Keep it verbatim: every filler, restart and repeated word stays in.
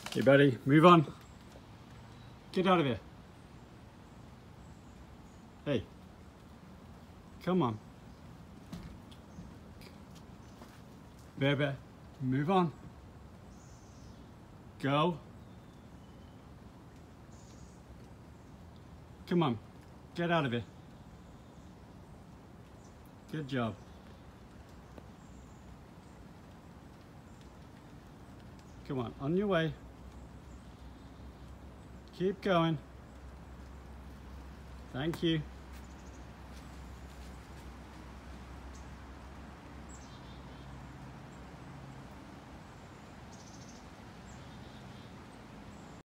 Hey buddy, move on. Get out of here. Hey. Come on. Baby, move on. Go. Come on, get out of here. Good job. Come on, on your way. Keep going. Thank you.